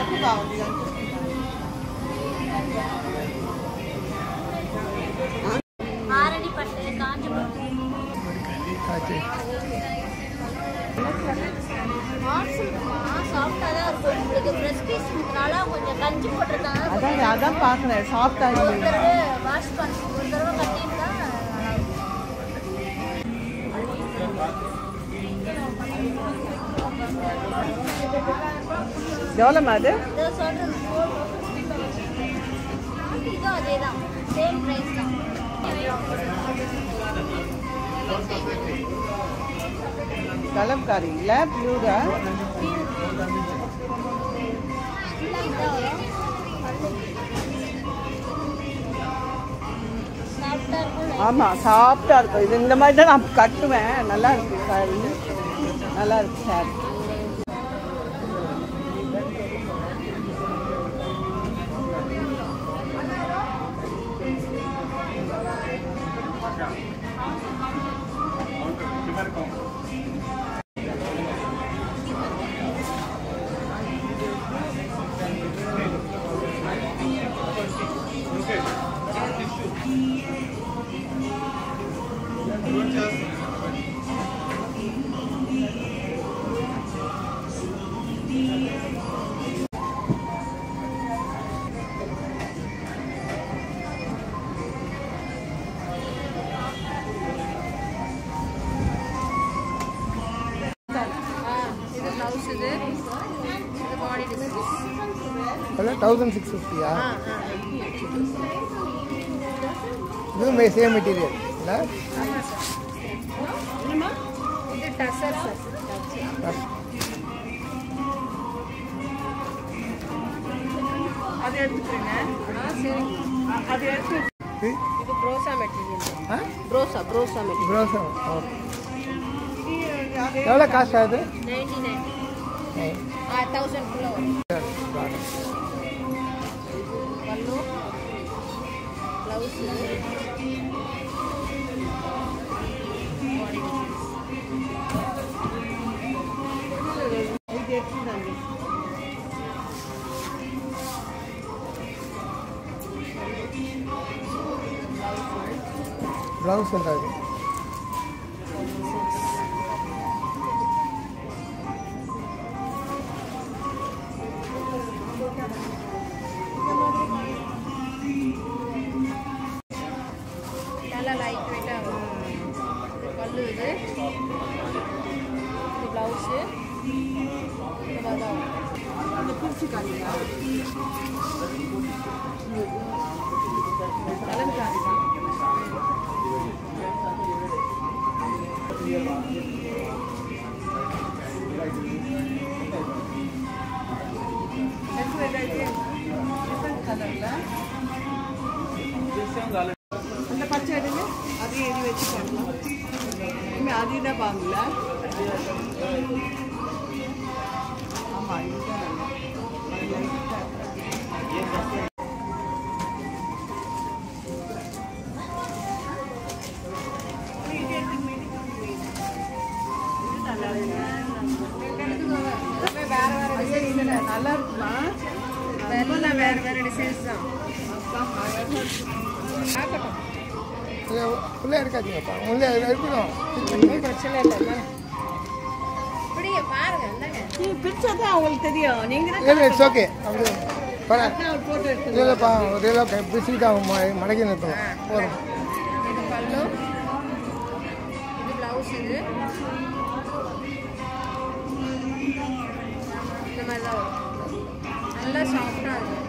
அதான் பார்க்குறேன் சாஃப்டா வாஷ் பண்ணி ஒரு தடவை கட்டிட்டா எவ்வளோமா அது? இதுவும் அதே தான், சேம் ப்ரைஸ் தான். கலம்காரி இல்லை பியூரா? ஆமாம் சாஃப்டாக இருக்கும். இது இந்த மாதிரி தான் நான் கட்டுவேன். நல்லா இருக்கு சாரி, நல்லா இருக்கு sari. Hello, 1650. This is the same material. Right? Brosa material. Huh? Brosa material. Brosa. Okay. How much cost is it? 99. 1000 kilo. Pallu, blouse, blouse and that. அந்த பச்சை எடுங்க, அதையும் எழுதி வச்சு பண்ணலாம். இனிமேல் அதையும் தான் வாங்கல. ஆமாம் இதுதான் நல்லா இருக்குமா? எல்லாம் வேறு வேறு டிசைன்ஸ் தான். உள்ளே இருக்காதீங்கப்பா, உள்ளே இருக்கணும். பிரச்சனை இல்லை. இப்படியே பாருங்க, பிடிச்சது அவங்களுக்கு தெரியும். நீங்கள் இல்லை, இட்ஸ் ஓகே. அப்படி போட்டோ எடுத்து இல்லைப்பா, ஒரு கிலோ பிடிச்சிட்டு அவங்க மடக்கி நிறுத்தணும். போதும். இது பல்லு, இது பிளவுஸ், இது இந்த மாதிரி தான் வரும். நல்லா சாஃப்டாக இருக்கும்.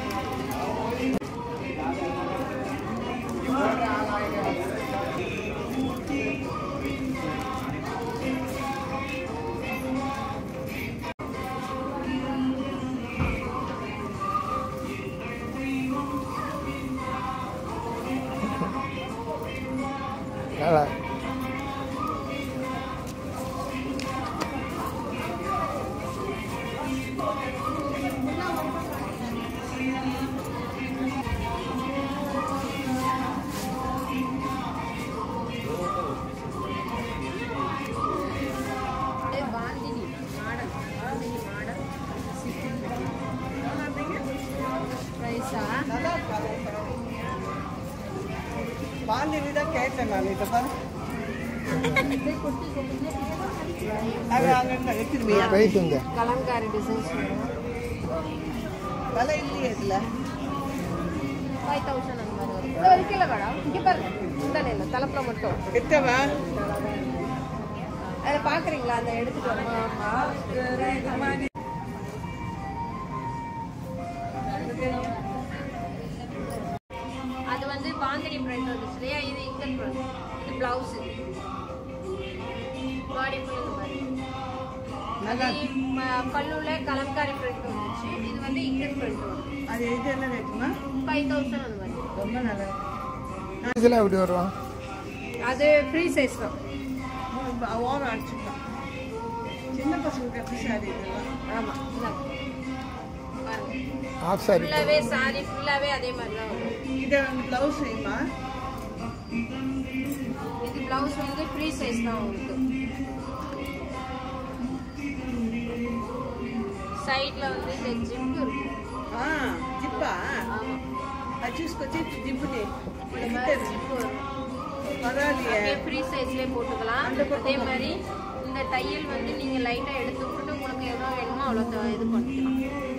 நல்லா பாந்தினி தான் கேட்டேன் நான் இதை பாரு அது அங்கே எடுத்துருவியா கலம்காரி டிசைன்ஸ் விலை இல்லையே இதில் 5000 அந்த மாதிரி வரும் இது வரைக்கும் இல்லை மேடம் இங்கே பாருங்க இந்த இல்லை தலைப்புற மட்டும் எத்தவா அதை பார்க்குறீங்களா அந்த எடுத்துட்டு வரணும் அது வந்து பாந்தினி பிரிண்ட் வந்துச்சு இல்லையா இது இங்கன் பிரிண்ட் இது பிளவுஸ் பாடி ஃபுல் இந்த மாதிரி நல்லா பல்லுல கலம்காரி பிரிண்ட் வந்துச்சு இது வந்து இங்கன் பிரிண்ட் வரும் அது இது என்ன ரேட்டுமா 5000 அந்த மாதிரி ரொம்ப நல்லா இதெல்லாம் எப்படி வரும் அது ஃப்ரீ சைஸ் தான் ஓரம் அடிச்சுக்கலாம் சின்ன பசங்களுக்கு எப்படி சாரி இதெல்லாம் ஆமாம் பாருங்க ஆஃப் சாரி ஃபுல்லாவே சாரி ஃபுல்லாவே அதே மாதிரி தான் வரும் இதை வந்து ப்ளவுஸ் செய்யுமா இது பிளவுஸ் வந்து ஃப்ரீ சைஸ் தான் உங்களுக்கு சைடுல வந்து இந்த ஜிப் இருக்கும் ஜிப்பா ஆமா அது చూసుకొచ్చి జిప్పుని இந்த மாதிரி ஜிப் வரும் பரவாயில்லையே அப்படியே ஃப்ரீ சைஸ்லயே போட்டுக்கலாம் அதே மாதிரி இந்த தையல் வந்து நீங்க லைட்டா எடுத்து விட்டுட்டு உங்களுக்கு எவ்வளவு வேணுமோ அவ்வளவு இது பண்ணிக்கலாம்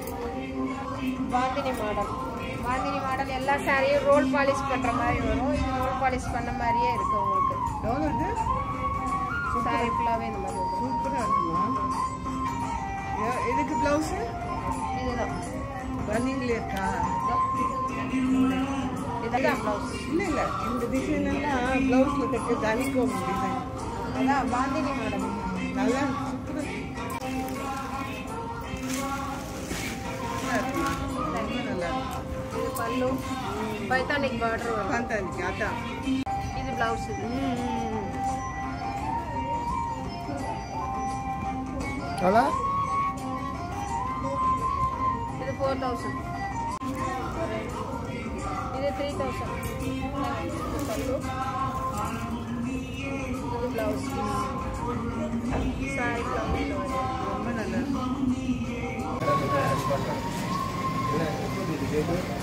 பாந்தினி மாடல் எல்லா சாரியும் ரோல் பாலிஷ் பண்ற மாதிரி வரும் இது ரோல் பாலிஷ் பண்ண மாதிரியே இருக்கு உங்களுக்கு எவ்வளோ இது சாரி ஃபுல்லாவே இந்த மாதிரி வரும் சூப்பராக இருக்குமா இதுக்கு ப்ளவுஸு இதுதான் ரன்னிங்ல இருக்கா இதுதான் பிளவுஸ் இல்லை இல்லை இந்த டிசைன் எல்லாம் ப்ளவுஸில் தைக்க தனிக்கும் டிசைன் அதான் பாந்தினி மாடல் நல்லா சூப்பராக இருக்குமா ரொம்ப நல்லா இருக்கு இது பல்லு பைத்தானிக் பார்டர் வரும் காந்தானிக்கு அதான் இது பிளவுஸ் இது எவ்வளோ இது 4000 இது 3000 இது பல்லு இது பிளவுஸ் சாரி பிளவுஸ் ரொம்ப நல்லா இருக்கு